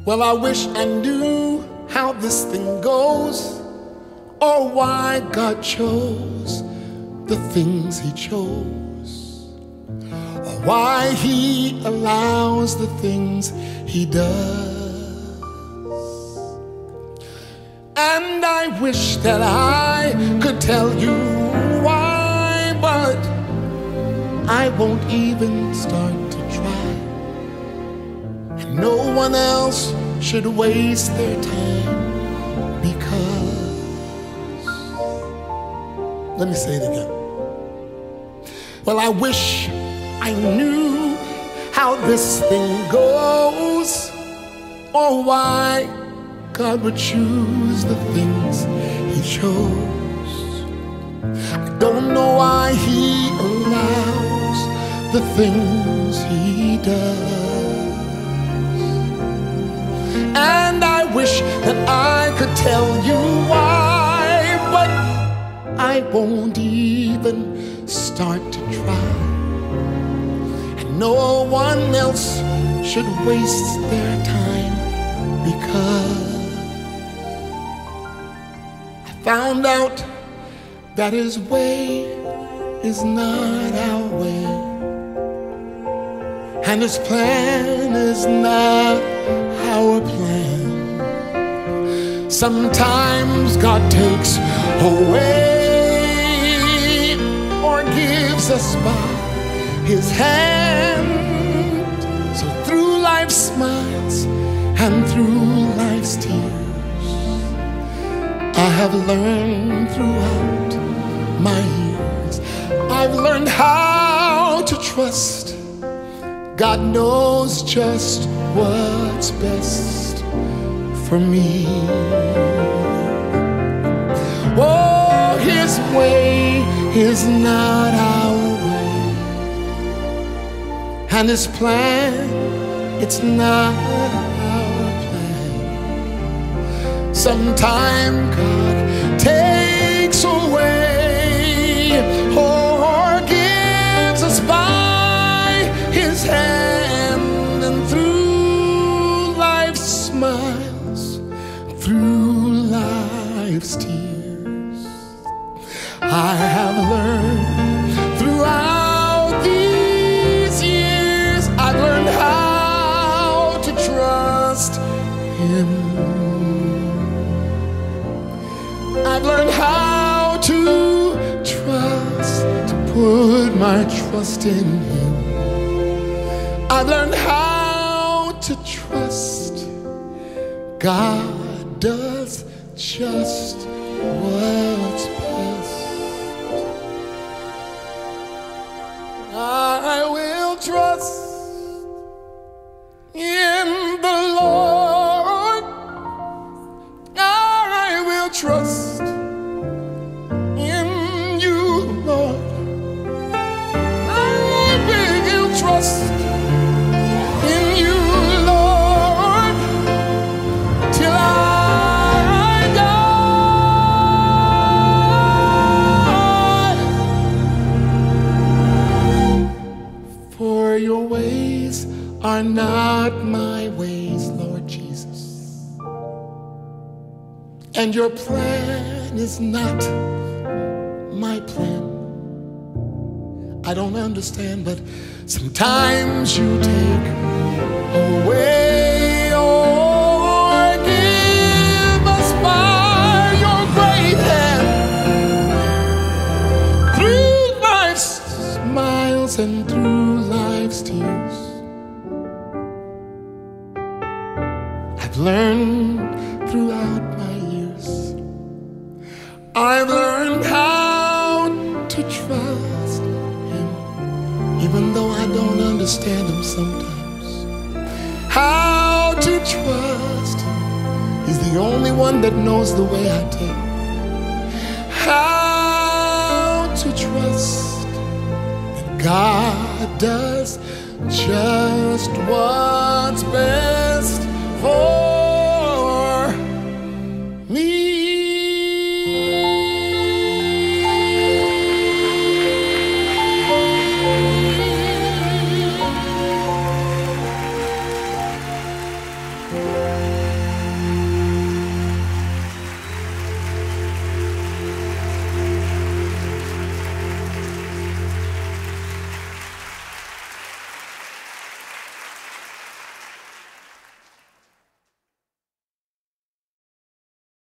Well, I wish I knew how this thing goes, or why God chose the things He chose, or why He allows the things He does. And I wish that I could tell you why, but I won't even start to try. And no one else should waste their time, because, let me say it again. Well, I wish I knew how this thing goes, or why God would choose the things He chose. I don't know why He allows the things He does. And I wish that I could tell you why, but I won't even start to try. And no one else should waste their time, because I found out that His way is not our way, and His plan is not our plan. Sometimes God takes away or gives us by His hand. So through life's smiles and through life's tears, I have learned throughout my years, I've learned how to trust. God knows just what's best for me. Oh, His way is not our way, and His plan, it's not our plan. Sometimes God takes away or gives us by His hand, and through life's smiles, through life's tears, I have learned throughout these years, I've learned how to trust Him. I've learned how to trust, to put my trust in Him. I've learned how to trust. God does just what's best. I will trust in the Lord. I will trust in you, Lord. I will trust in you, Lord, till I die. For your ways are not my ways, Lord Jesus, and your plan is not my plan. I don't understand, but sometimes you take away or give us by your great hand. Through life's smiles and through life's tears, I've learned throughout my years, I've learned how to trust Him, even though I don't understand Him sometimes. How to trust Him, He's the only one that knows the way I take. How to trust that God does just what's best.